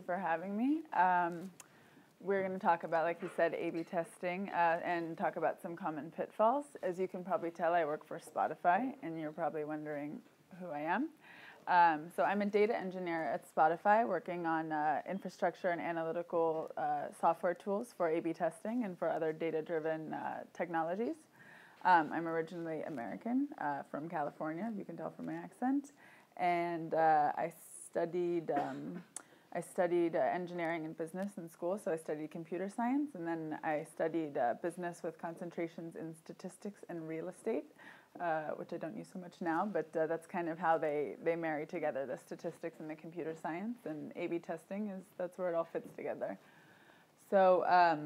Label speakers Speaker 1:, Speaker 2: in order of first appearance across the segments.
Speaker 1: for having me. We're going to talk about, like you said, A/B testing and talk about some common pitfalls. As you can probably tell, I work for Spotify, and you're probably wondering who I am. So I'm a data engineer at Spotify, working on infrastructure and analytical software tools for A/B testing and for other data-driven technologies. I'm originally American, from California, if you can tell from my accent, and I studied engineering and business in school, so I studied computer science, and then I studied business with concentrations in statistics and real estate, which I don't use so much now, but that's kind of how they marry together, the statistics and the computer science, and A/B testing that's where it all fits together. So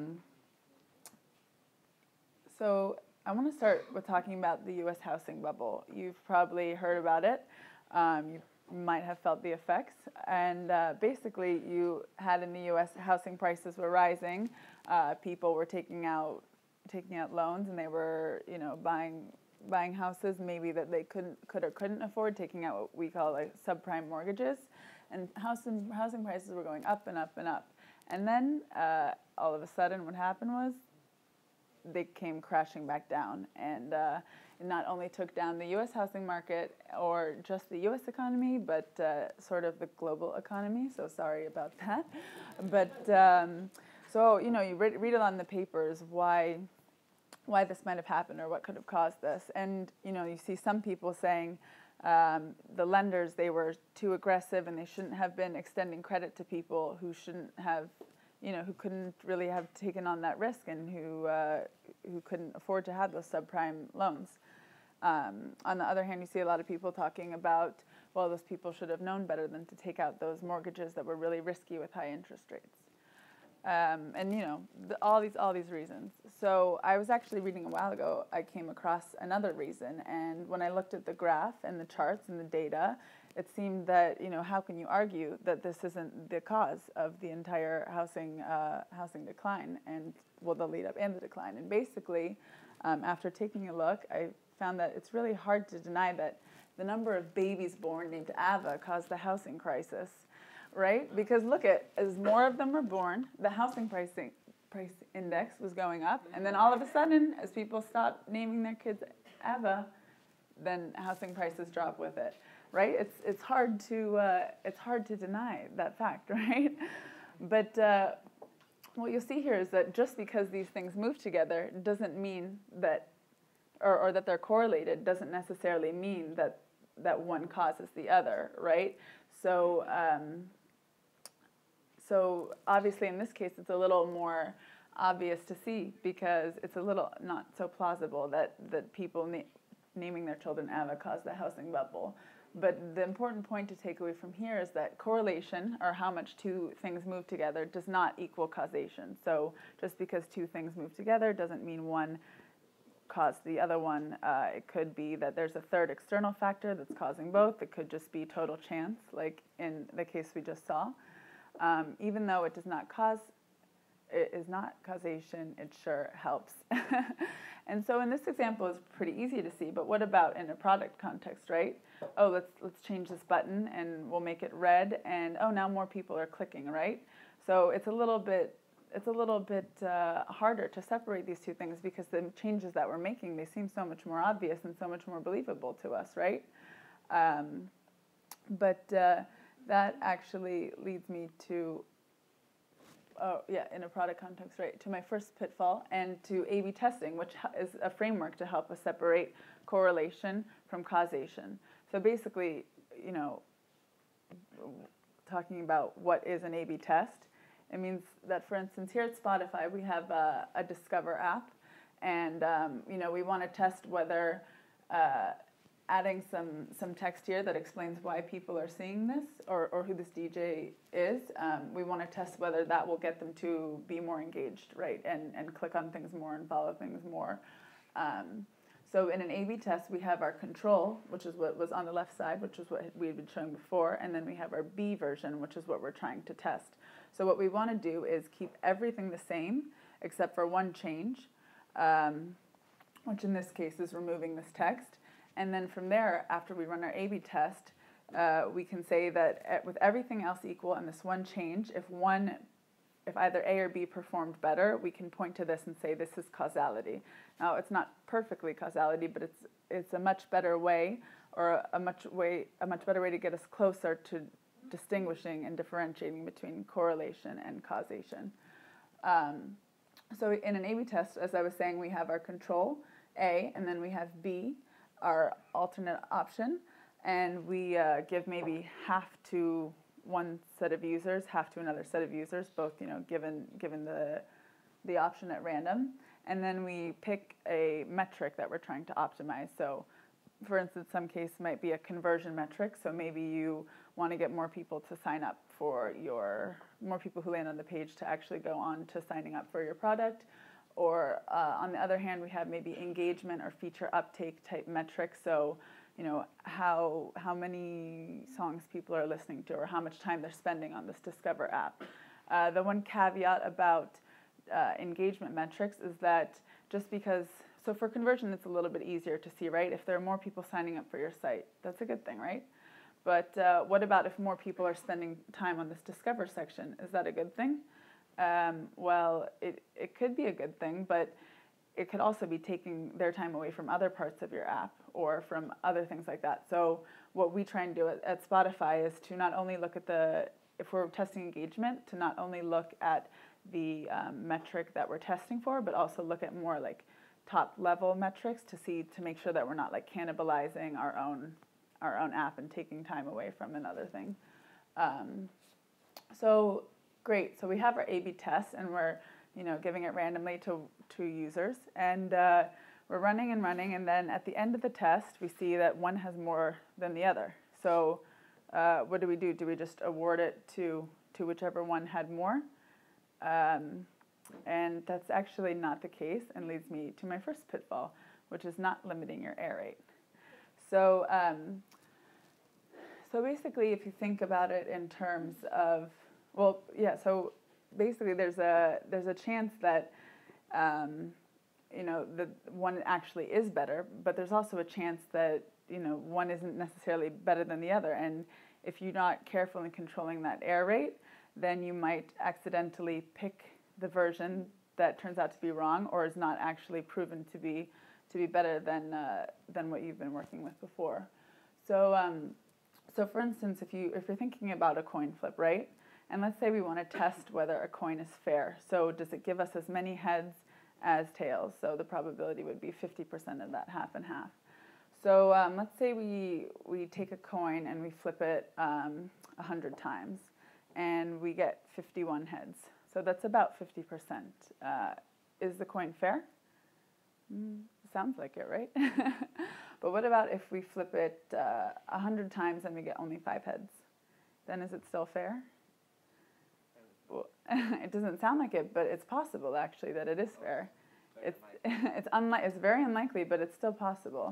Speaker 1: I want to start with talking about the U.S. housing bubble. You've probably heard about it. You might have felt the effects. And basically, you had in the U.S. housing prices were rising. People were taking out loans, and they were, buying houses maybe that they could or couldn't afford, taking out what we call like subprime mortgages, and housing prices were going up and up and up. And then all of a sudden, what happened was they came crashing back down, and it not only took down the U.S. housing market or just the U.S. economy, but sort of the global economy. So sorry about that. But so you read it on the papers why this might have happened or what could have caused this, and you see some people saying the lenders, they were too aggressive and they shouldn't have been extending credit to people who shouldn't have. Who couldn't really have taken on that risk and who couldn't afford to have those subprime loans. On the other hand, you see a lot of people talking about, well, those people should have known better than to take out those mortgages that were really risky with high interest rates. All these reasons. So I was actually reading a while ago, I came across another reason, and when I looked at the graph and the charts and the data, it seemed that, how can you argue that this isn't the cause of the entire housing decline, and, well, the lead up and the decline. And basically, after taking a look, I found that it's really hard to deny that the number of babies born named Ava caused the housing crisis, right? Because look as more of them were born, the housing price index was going up, and then all of a sudden, as people stopped naming their kids Ava, then housing prices drop with it. Right? It's hard to deny that fact, right? But what you'll see here is that just because these things move together doesn't mean that, or that they're correlated, doesn't necessarily mean that one causes the other, right? So so obviously in this case it's a little more obvious to see because it's a little not so plausible that people naming their children Ava caused the housing bubble. But the important point to take away from here is that correlation, or how much two things move together, does not equal causation. So just because two things move together doesn't mean one caused the other one. It could be that there's a third external factor that's causing both. It could just be total chance, like in the case we just saw. Even though it is not causation, it sure helps. And so in this example, it's pretty easy to see, but what about in a product context, right? Oh, let's change this button and we'll make it red, and oh, now more people are clicking, right? So it's a little bit harder to separate these two things because the changes that we're making, they seem so much more obvious and so much more believable to us, right? But that actually leads me to, in a product context, right, to my first pitfall and to A/B testing, which is a framework to help us separate correlation from causation. So basically, talking about what is an A/B test, it means that, for instance, here at Spotify, we have a Discover app, and we want to test whether adding some text here that explains why people are seeing this or who this DJ is. We want to test whether that will get them to be more engaged, right, and click on things more and follow things more. So in an A/B test, we have our control, which is what was on the left side, which is what we had been showing before, and then we have our B version, which is what we're trying to test. So what we want to do is keep everything the same except for one change, which in this case is removing this text. And then from there, after we run our A/B test, we can say that with everything else equal and this one change, if either A or B performed better, we can point to this and say this is causality. Now, it's not perfectly causality, but it's a much better way, or a much better way to get us closer to distinguishing and differentiating between correlation and causation. So in an A/B test, as I was saying, we have our control, A, and then we have B, our alternate option, and we give maybe half to one set of users, half to another set of users, both given the option at random, and then we pick a metric that we're trying to optimize. So, for instance, some case might be a conversion metric. So maybe you want to get more people to sign up for more people who land on the page to actually go on to signing up for your product. Or on the other hand, we have maybe engagement or feature uptake type metrics. So, how many songs people are listening to, or how much time they're spending on this Discover app. The one caveat about engagement metrics is that just because, so for conversion, it's a little bit easier to see, right? If there are more people signing up for your site, that's a good thing, right? But what about if more people are spending time on this Discover section? Is that a good thing? Well, it could be a good thing, but it could also be taking their time away from other parts of your app or from other things like that. So what we try and do at Spotify is to not only look at if we're testing engagement, to not only look at the metric that we're testing for, but also look at more like top level metrics to make sure that we're not like cannibalizing our own app and taking time away from another thing. So great. So we have our A/B test, and we're giving it randomly to users, and we're running, and then at the end of the test, we see that one has more than the other. So what do we do? Do we just award it to whichever one had more? And that's actually not the case, and leads me to my first pitfall, which is not limiting your error rate. So so basically, if you think about it in terms of, so basically there's a chance that the one actually is better, but there's also a chance that one isn't necessarily better than the other. And if you're not careful in controlling that error rate, then you might accidentally pick the version that turns out to be wrong, or is not actually proven to be better than what you've been working with before. So for instance, if you're thinking about a coin flip, right? And let's say we want to test whether a coin is fair. So does it give us as many heads as tails? So the probability would be 50% of that, half and half. So let's say we take a coin and we flip it 100 times, and we get 51 heads. So that's about 50%. Is the coin fair? Sounds like it, right? But what about if we flip it 100 times and we get only 5 heads? Then is it still fair? Well, it doesn't sound like it, but it's possible actually that it is fair. It's very unlikely, but it's still possible.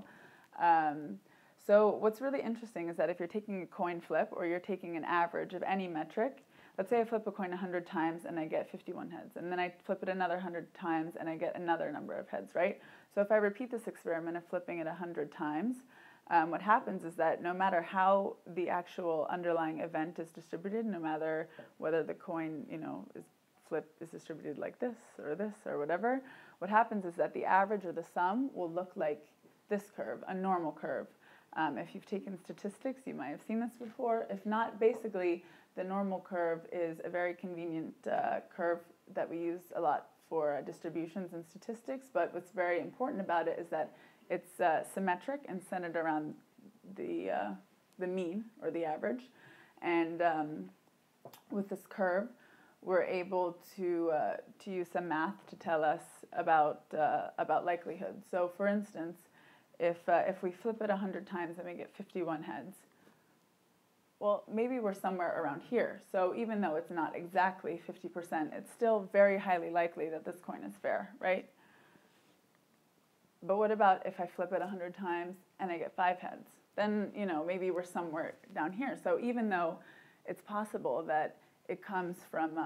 Speaker 1: So what's really interesting is that if you're taking a coin flip, or you're taking an average of any metric, let's say I flip a coin 100 times and I get 51 heads, and then I flip it another 100 times and I get another number of heads, right? So if I repeat this experiment of flipping it 100 times, what happens is that no matter how the actual underlying event is distributed, no matter whether the coin, is distributed like this or whatever, what happens is that the average or the sum will look like this curve, a normal curve. If you've taken statistics, you might have seen this before. If not, basically, the normal curve is a very convenient curve that we use a lot for distributions and statistics, but what's very important about it is that it's symmetric and centered around the mean, or the average. And with this curve, we're able to use some math to tell us about likelihood. So for instance, if we flip it 100 times and we get 51 heads, well, maybe we're somewhere around here. So even though it's not exactly 50%, it's still very highly likely that this coin is fair, right? But what about if I flip it 100 times and I get 5 heads? Then, maybe we're somewhere down here. So even though it's possible that it comes from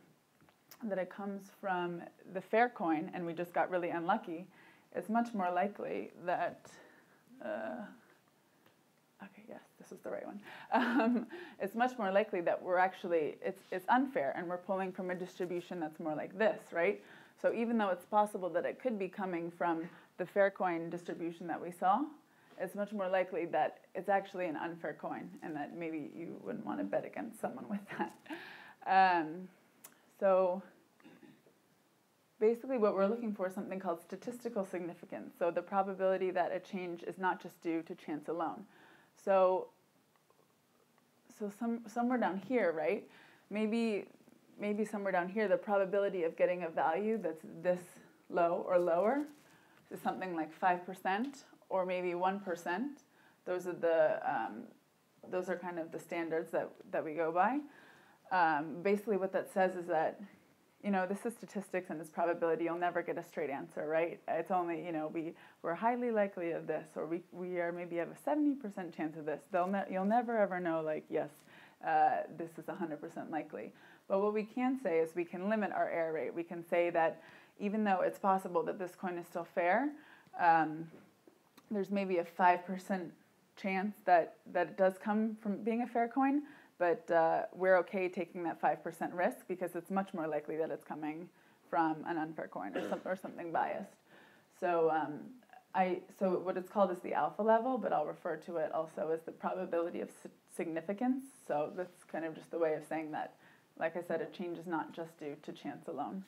Speaker 1: the fair coin and we just got really unlucky, it's much more likely that this is the right one, it's much more likely that we're actually, it's unfair and we're pulling from a distribution that's more like this, right? So even though it's possible that it could be coming from the fair coin distribution that we saw, it's much more likely that it's actually an unfair coin and that maybe you wouldn't want to bet against someone with that. So basically what we're looking for is something called statistical significance. So the probability that a change is not just due to chance alone. So somewhere down here, right? Maybe somewhere down here, the probability of getting a value that's this low or lower is something like 5% or maybe 1%. Those are kind of the standards that we go by. Basically what that says is that, this is statistics and it's probability. You'll never get a straight answer, right? It's only, we're highly likely of this, or we are maybe have a 70% chance of this. You'll never ever know, like, yes, this is 100% likely. But what we can say is we can limit our error rate. We can say that even though it's possible that this coin is still fair, there's maybe a 5% chance that it does come from being a fair coin, but we're okay taking that 5% risk because it's much more likely that it's coming from an unfair coin or something biased. So so what it's called is the alpha level, but I'll refer to it also as the probability of significance. So that's kind of just the way of saying that, like I said, a change is not just due to chance alone.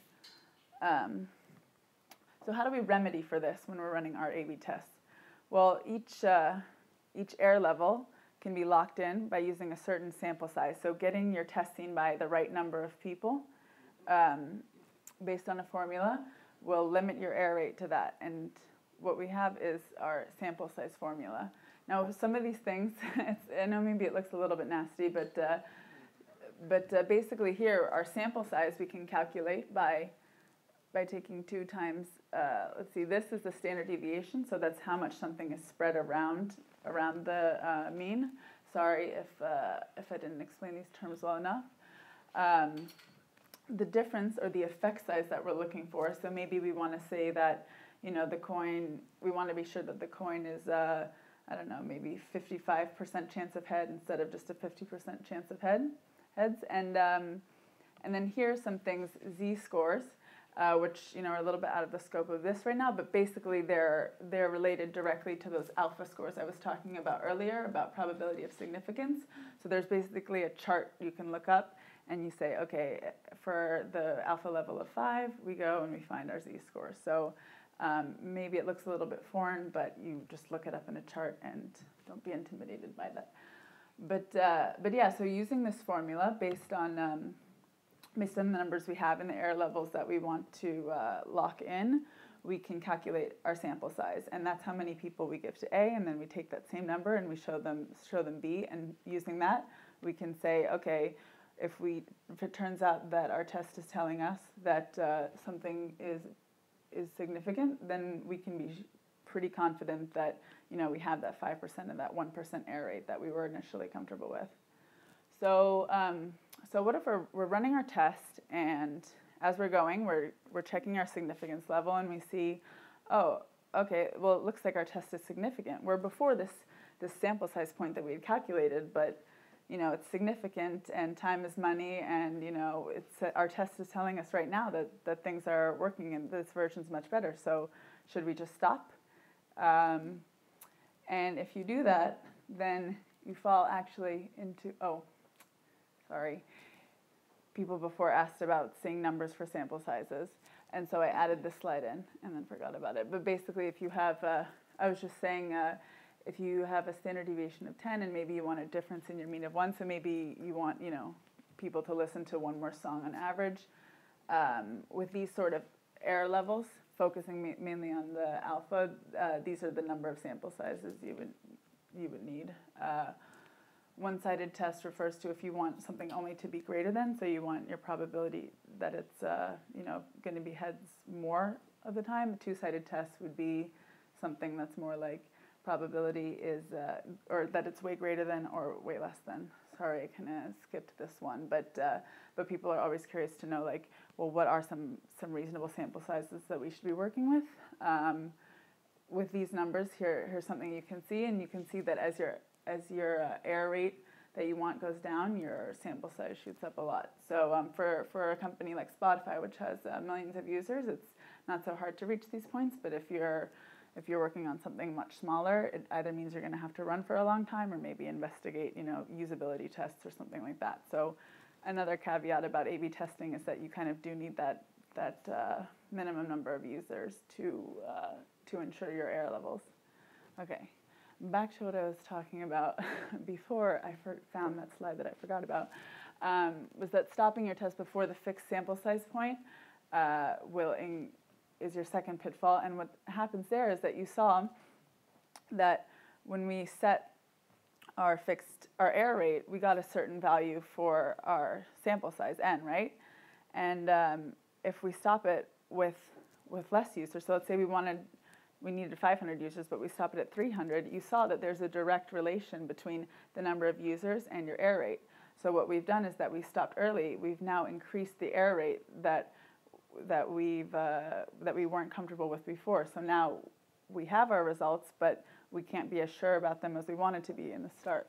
Speaker 1: So how do we remedy for this when we're running our A/B tests? Well, each error level can be locked in by using a certain sample size. So getting your testing by the right number of people based on a formula will limit your error rate to that. And what we have is our sample size formula. Now, some of these things, I know maybe it looks a little bit nasty, but basically here, our sample size we can calculate by taking 2 times, let's see, this is the standard deviation, so that's how much something is spread around the mean. Sorry if I didn't explain these terms well enough. The difference or the effect size that we're looking for, so maybe we want to say that, the coin, we want to be sure that the coin is, I don't know, maybe 55% chance of head instead of just a 50% chance of heads. And then here are some things, z-scores, which are a little bit out of the scope of this right now, but basically they're related directly to those alpha scores I was talking about earlier, about probability of significance. So there's basically a chart you can look up, and you say, okay, for the alpha level of 5, we go and we find our z-score. So maybe it looks a little bit foreign, but you just look it up in a chart and don't be intimidated by that. But yeah, so using this formula based on the numbers we have and the error levels that we want to lock in, we can calculate our sample size, and that's how many people we give to A, and then we take that same number and we show them B, and using that we can say, okay, if it turns out that our test is telling us that something is significant, then we can be pretty confident that we have that 5% and that 1% error rate that we were initially comfortable with. So what if we're running our test, and as we're going, we're checking our significance level, and we see, oh, okay, well, it looks like our test is significant. We're before this sample size point that we had calculated, but it's significant, and time is money, and our test is telling us right now that things are working, and this version's much better. So should we just stop? And if you do that, then you fall actually into, sorry. People before asked about seeing numbers for sample sizes, and so I added this slide in and then forgot about it. But basically, if you have, I was just saying, if you have a standard deviation of 10 and maybe you want a difference in your mean of 1, so maybe you want, people to listen to one more song on average. With these sort of error levels, focusing mainly on the alpha, these are the number of sample sizes you would need. One-sided test refers to if you want something only to be greater than, so you want your probability that it's going to be heads more of the time. A two-sided test would be something that's more like probability is, or that it's way greater than or way less than. Sorry, I kind of skipped this one, but people are always curious to know, like, well, what are some reasonable sample sizes that we should be working with? With these numbers, here's something you can see, and you can see that as you're as your error rate that you want goes down, your sample size shoots up a lot. So for a company like Spotify, which has millions of users, it's not so hard to reach these points. But if you're working on something much smaller, it either means you're going to have to run for a long time, or maybe investigate, usability tests or something like that. So another caveat about A/B testing is that you kind of do need that minimum number of users to ensure your error levels. Okay, back to what I was talking about before I found that slide that I forgot about, was that stopping your test before the fixed sample size point is your second pitfall. And what happens there is that you saw that when we set our error rate, we got a certain value for our sample size n, right? And if we stop it with less users, so let's say we needed 500 users, but we stop it at 300, you saw that there's a direct relation between the number of users and your error rate. So what we've done is that we stopped early. We've now increased the error rate that we weren't comfortable with before. So now we have our results, but we can't be as sure about them as we wanted to be in the start.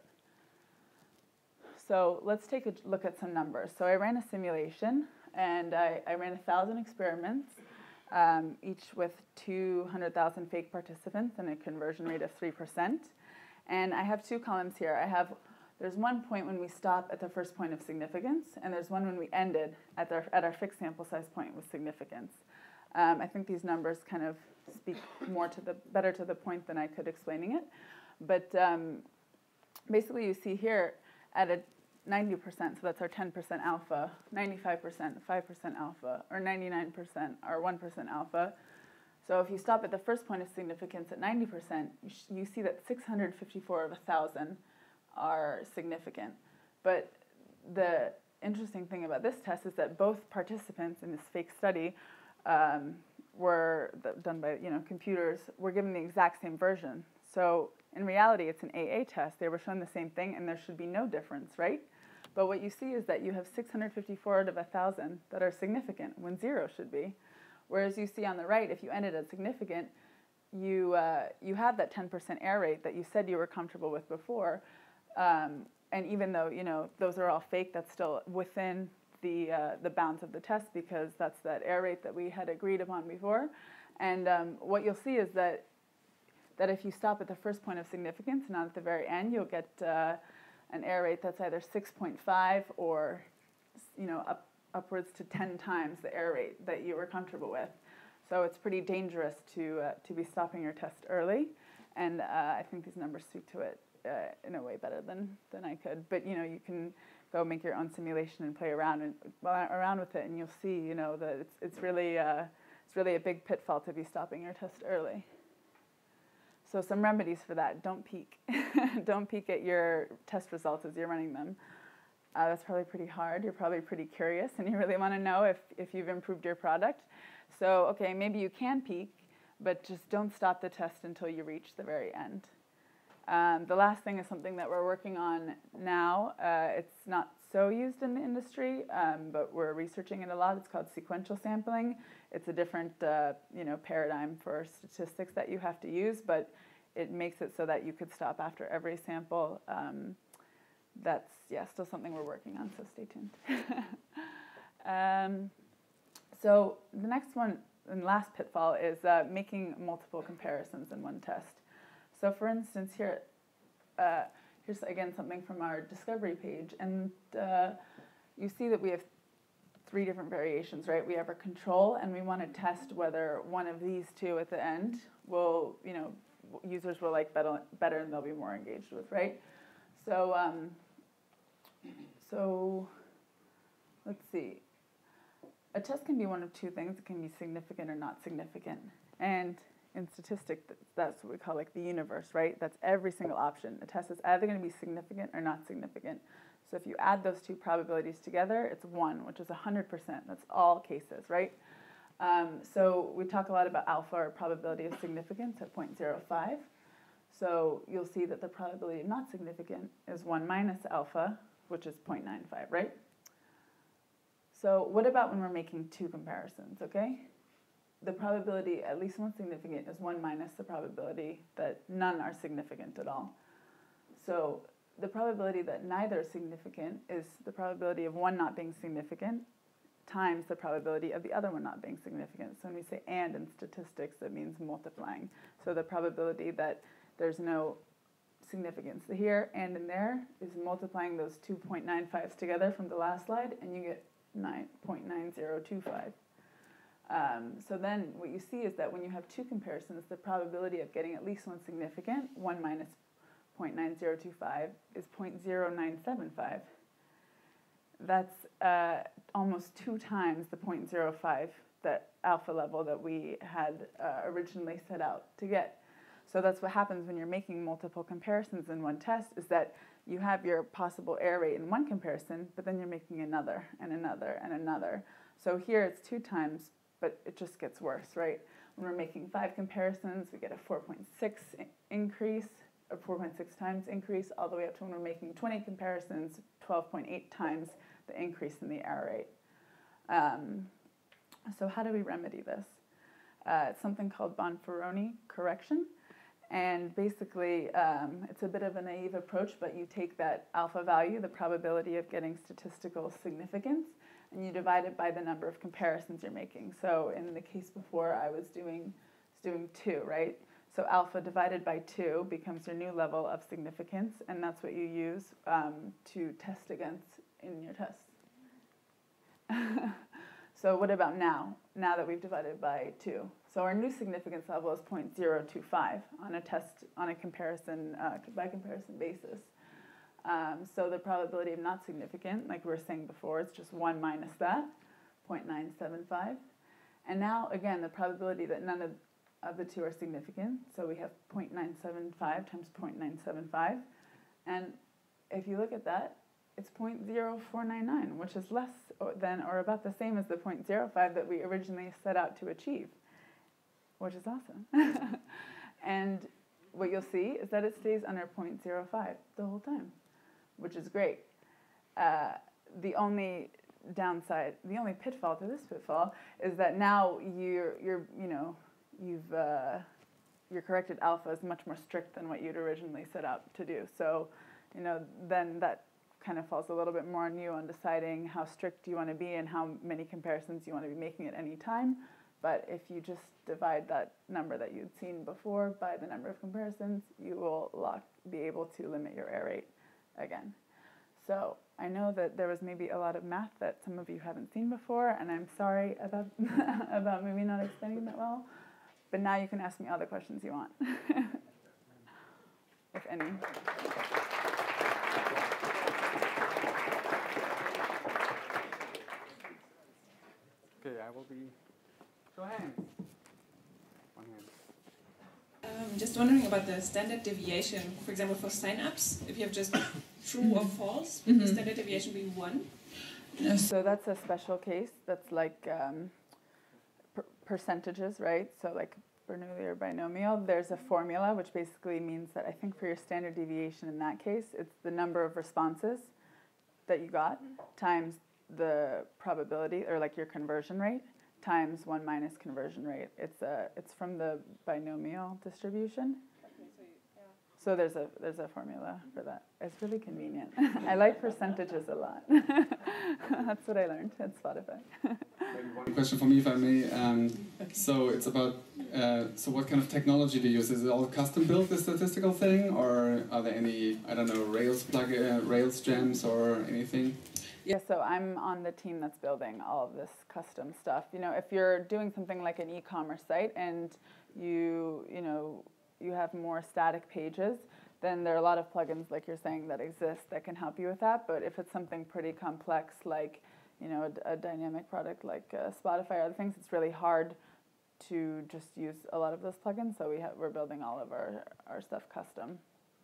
Speaker 1: So let's take a look at some numbers. So I ran a simulation, and I ran 1,000 experiments, each with 200,000 fake participants and a conversion rate of 3%. And I have two columns here. There's one point when we stop at the first point of significance, and there's one when we ended at our fixed sample size point with significance. I think these numbers kind of speak better to the point than I could explaining it. But basically you see here at a 90%, so that's our 10% alpha, 95%, 5% alpha, or 99%, or 1% alpha. So if you stop at the first point of significance at 90%, you see that 654 of 1,000 are significant. But the interesting thing about this test is that both participants in this fake study were done by computers, were given the exact same version. So in reality, it's an AA test. They were shown the same thing, and there should be no difference, right? But what you see is that you have 654 out of 1,000 that are significant, when 0 should be. Whereas you see on the right, if you ended at significant, you have that 10% error rate that you said you were comfortable with before. And even though those are all fake, that's still within the bounds of the test, because that's that error rate that we had agreed upon before. And what you'll see is that if you stop at the first point of significance, not at the very end, you'll get an error rate that's either 6.5 or upwards to 10 times the error rate that you were comfortable with. So it's pretty dangerous to be stopping your test early, and I think these numbers speak to it in a way better than I could. But you can go make your own simulation and play around with it, and you'll see that it's really a big pitfall to be stopping your test early. So some remedies for that: don't peek. Don't peek at your test results as you're running them. That's probably pretty hard. You're probably pretty curious, and you really want to know if you've improved your product. So okay, maybe you can peek, but just don't stop the test until you reach the very end. The last thing is something that we're working on now. It's not so used in the industry, but we're researching it a lot. It's called sequential sampling. It's a different paradigm for statistics that you have to use, but it makes it so that you could stop after every sample. That's still something we're working on, so stay tuned. So the next one and last pitfall is making multiple comparisons in one test. So for instance, here's again something from our discovery page, and you see that we have 3 different variations, right? We have our control, and we want to test whether one of these two at the end will, users will like better and they'll be more engaged with, right? So, so let's see. A test can be one of 2 things. It can be significant or not significant, and in statistics, that's what we call like the universe, right? That's every single option. A test is either going to be significant or not significant. So if you add those 2 probabilities together, it's 1, which is 100%. That's all cases, right? So we talk a lot about alpha, or probability of significance, at 0.05. So you'll see that the probability of not significant is 1 minus alpha, which is 0.95, right? So what about when we're making 2 comparisons, okay? The probability at least one significant is 1 minus the probability that none are significant at all. So the probability that neither is significant is the probability of one not being significant times the probability of the other one not being significant. So when we say and in statistics, that means multiplying. So the probability that there's no significance here and in there is multiplying those 2.95s together from the last slide, and you get 9.9025. So then what you see is that when you have two comparisons, the probability of getting at least one significant, 1 minus 0.9025, is 0.0975. That's almost 2 times the 0.05, that alpha level that we had originally set out to get. So that's what happens when you're making multiple comparisons in one test, is that you have your possible error rate in one comparison, but then you're making another and another and another. So here it's 2 times, but it just gets worse, right? When we're making 5 comparisons, we get a 4.6 increase, a 4.6 times increase, all the way up to when we're making 20 comparisons, 12.8 times the increase in the error rate. So how do we remedy this? It's something called Bonferroni correction. And basically, it's a bit of a naive approach, but you take that alpha value, the probability of getting statistical significance, and you divide it by the number of comparisons you're making. So in the case before, I was doing 2, right? So alpha divided by 2 becomes your new level of significance, and that's what you use to test against in your tests. So what about now that we've divided by 2? So our new significance level is 0.025 on a comparison by comparison basis. So the probability of not significant, like we were saying before, it's just 1 minus that, 0.975. And now, again, the probability that none of the 2 are significant, so we have 0.975 times 0.975. And if you look at that, it's 0.0499, which is less than or about the same as the 0.05 that we originally set out to achieve, which is awesome. And what you'll see is that it stays under 0.05 the whole time, which is great. The only downside, the only pitfall to this pitfall is that now your corrected alpha is much more strict than what you'd originally set out to do. So, then that kind of falls a little bit more on you on deciding how strict you want to be and how many comparisons you want to be making at any time. But if you just divide that number that you'd seen before by the number of comparisons, you will be able to limit your error rate again. So I know that there was maybe a lot of math that some of you haven't seen before, and I'm sorry about about maybe not explaining that well. But now you can ask me all the questions you want, if any.
Speaker 2: Okay, I will be. Show hands. One hand.
Speaker 3: Just wondering about the standard deviation. For example, for sign-ups, if you have just true or false, would the standard deviation be 1?
Speaker 1: So that's a special case. That's like percentages, right? So like Bernoulli or binomial. There's a formula which basically means that I think for your standard deviation in that case, it's the number of responses that you got times the probability, or like your conversion rate, times 1 minus conversion rate. It's from the binomial distribution. So there's a formula for that. It's really convenient. I like percentages a lot. That's what I learned at Spotify.
Speaker 4: Maybe one question for me, if I may. So it's about, so what kind of technology do you use? Is it all custom built, the statistical thing, or are there any, I don't know, Rails gems or anything?
Speaker 1: Yeah, so I'm on the team that's building all of this custom stuff. If you're doing something like an e-commerce site and you have more static pages, then there are a lot of plugins, like you're saying, that exist that can help you with that. But if it's something pretty complex, like a dynamic product like Spotify or other things, it's really hard to just use a lot of those plugins. So we're building all of our stuff custom.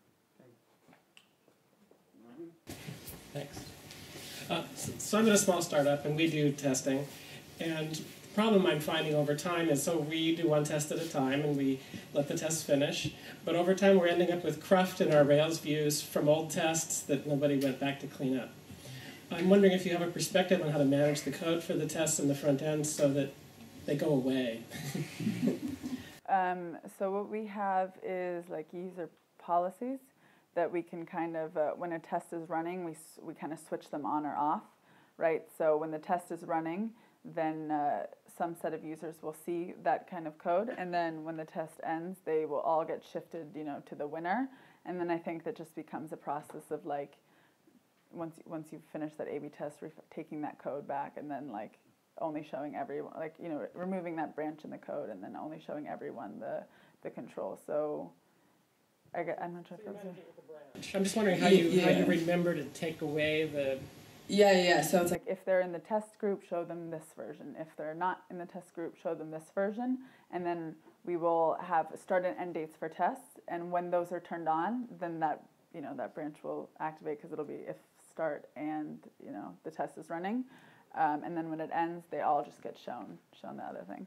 Speaker 5: Thanks. So I'm in a small startup, and we do testing. And the problem I'm finding over time is, so we do one test at a time, and we let the test finish. But over time, we're ending up with cruft in our Rails views from old tests that nobody went back to clean up. I'm wondering if you have a perspective on how to manage the code for the tests in the front end so that they go away.
Speaker 1: So what we have is like user policies that we can kind of, when a test is running, we kind of switch them on or off, right? So when the test is running, then some set of users will see that kind of code, and then when the test ends, they will all get shifted, you know, to the winner. And then I think that just becomes a process of like, once you finish that A/B test, taking that code back, and then like only showing everyone, like, you know, removing that branch in the code, and then only showing everyone the control. So I'm not sure if that was
Speaker 5: I'm just wondering how you remember to take away the...
Speaker 1: Yeah, so it's like if they're in the test group, show them this version. If they're not in the test group, show them this version. And then we will have start and end dates for tests. And when those are turned on, then that, you know, that branch will activate, because it'll be if start and, you know, the test is running. And then when it ends, they all just get shown the other thing.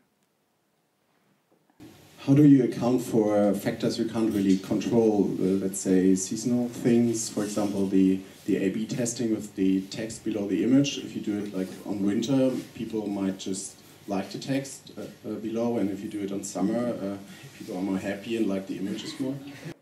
Speaker 6: How do you account for factors you can't really control, let's say seasonal things, for example the A/B testing with the text below the image? If you do it like on winter, people might just like the text below, and if you do it on summer, people are more happy and like the images more.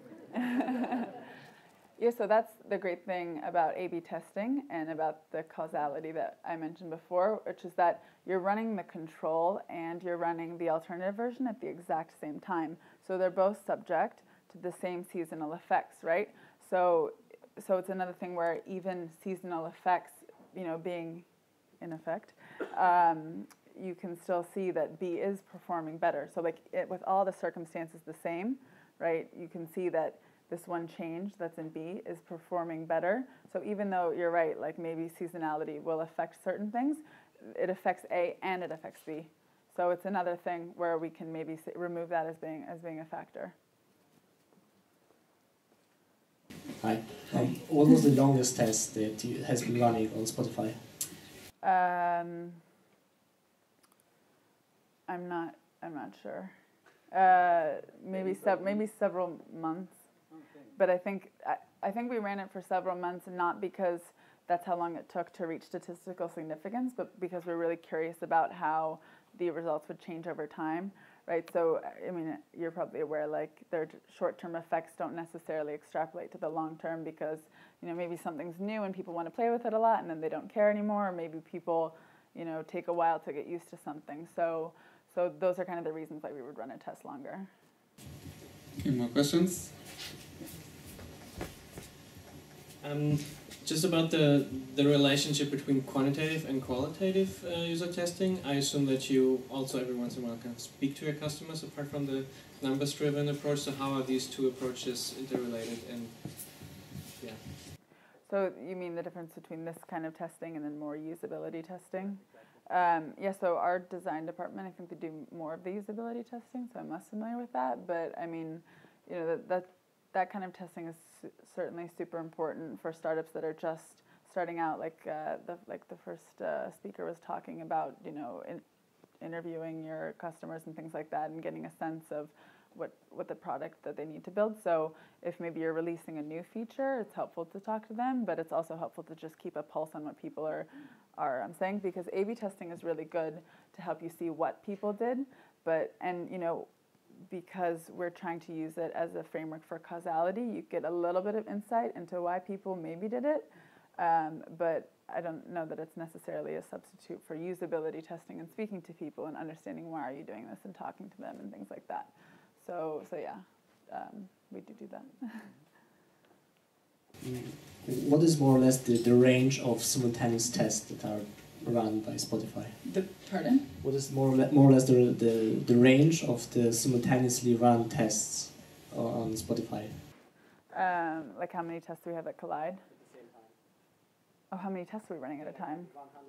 Speaker 1: Yeah, so that's the great thing about A/B testing and about the causality that I mentioned before, which is that you're running the control and you're running the alternative version at the exact same time. So they're both subject to the same seasonal effects, right? So it's another thing where even seasonal effects, you know, being in effect, you can still see that B is performing better. So like with all the circumstances the same, right, you can see that this one change that's in B is performing better. So even though you're right, like maybe seasonality will affect certain things, it affects A and it affects B. So it's another thing where we can maybe remove that as being a factor.
Speaker 7: Hi. What was the longest test that has been running on Spotify?
Speaker 1: I'm not sure. Maybe several months. But I think we ran it for several months, not because that's how long it took to reach statistical significance, but because we're really curious about how the results would change over time, right? So, I mean, you're probably aware, like, their short-term effects don't necessarily extrapolate to the long-term because, you know, maybe something's new and people want to play with it a lot and then they don't care anymore, or maybe people, you know, take a while to get used to something. So those are kind of the reasons why we would run a test longer.
Speaker 4: Okay, more questions?
Speaker 8: Just about the relationship between quantitative and qualitative user testing, I assume that you also every once in a while can speak to your customers apart from the numbers-driven approach. So how are these two approaches interrelated? And yeah.
Speaker 1: So you mean the difference between this kind of testing and then more usability testing? Yeah, so our design department, I think they do more of the usability testing, so I'm less familiar with that. But I mean, you know, that kind of testing is certainly super important for startups that are just starting out, like the first speaker was talking about, you know, interviewing your customers and things like that, and getting a sense of what the product that they need to build. So if maybe you're releasing a new feature, it's helpful to talk to them, but it's also helpful to just keep a pulse on what people are saying, because A/B testing is really good to help you see what people did, and you know, because we're trying to use it as a framework for causality, you get a little bit of insight into why people maybe did it, but I don't know that it's necessarily a substitute for usability testing and speaking to people and understanding why are you doing this and talking to them and things like that. So yeah, we do that.
Speaker 7: What is more or less the range of simultaneous tests that are run by Spotify?
Speaker 1: Pardon?
Speaker 7: What is more or less the range of the simultaneously run tests on Spotify?
Speaker 1: Like how many tests do we have that collide? Oh, how many tests are we running at a time?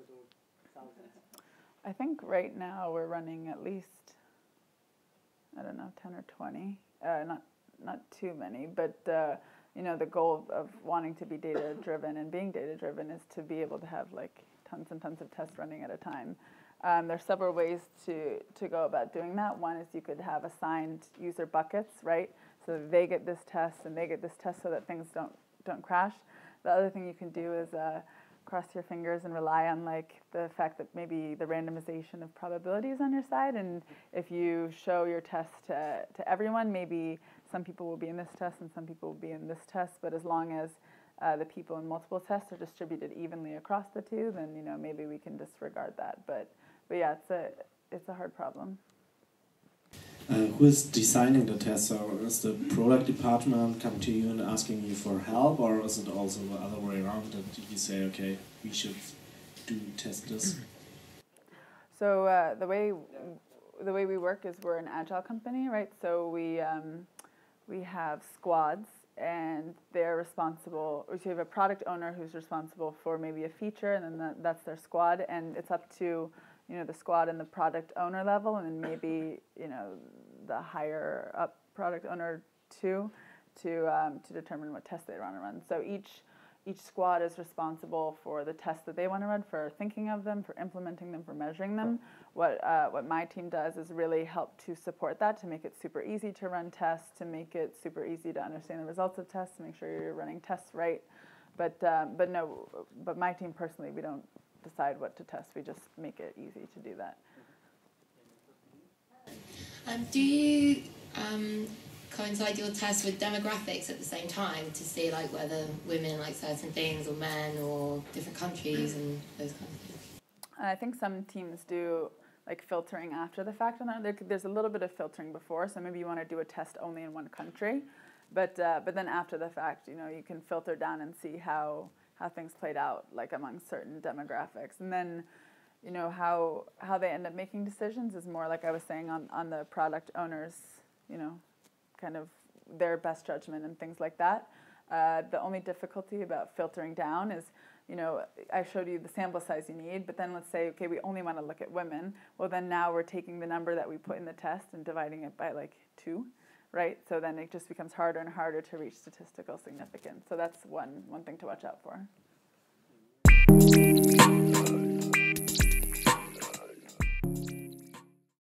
Speaker 1: I think right now we're running at least, I don't know, 10 or 20. Not too many, but you know, the goal of wanting to be data-driven and being data-driven is to be able to have like tons and tons of tests running at a time. There's several ways to go about doing that. One is you could have assigned user buckets, right? So they get this test and they get this test so that things don't crash. The other thing you can do is cross your fingers and rely on like the fact that maybe the randomization of probability is on your side, and if you show your test to everyone, maybe some people will be in this test and some people will be in this test, but as long as the people in multiple tests are distributed evenly across the two, then maybe we can disregard that. But yeah, it's a hard problem.
Speaker 7: Who is designing the test? So is the product department coming to you and asking you for help, or is it also the other way around that you say, okay, we should test this?
Speaker 1: So the way we work is we're an agile company, right? So we have squads, and they're responsible. So you have a product owner who's responsible for maybe a feature, and then that's their squad, and it's up to the squad and the product owner level, and then maybe the higher up product owner too, to determine what test they want to run. So each squad is responsible for the tests that they want to run, for thinking of them, for implementing them, for measuring them. What my team does is really help to support that, to make it super easy to run tests, to make it super easy to understand the results of tests, to make sure you're running tests right. But my team personally, we don't decide what to test. We just make it easy to do that.
Speaker 9: Do you coincide your tests with demographics at the same time to see like whether women like certain things, or men, or different countries and those kinds of things?
Speaker 1: I think some teams do like filtering after the fact on that. There's a little bit of filtering before, so maybe you want to do a test only in one country, but then after the fact, you can filter down and see how things played out like among certain demographics, and then how they end up making decisions is more like I was saying on the product owners, kind of their best judgment and things like that. The only difficulty about filtering down is, I showed you the sample size you need, but then let's say, okay, we only want to look at women. Well, then now we're taking the number that we put in the test and dividing it by like 2, right? So then it just becomes harder and harder to reach statistical significance. So that's one thing to watch out for.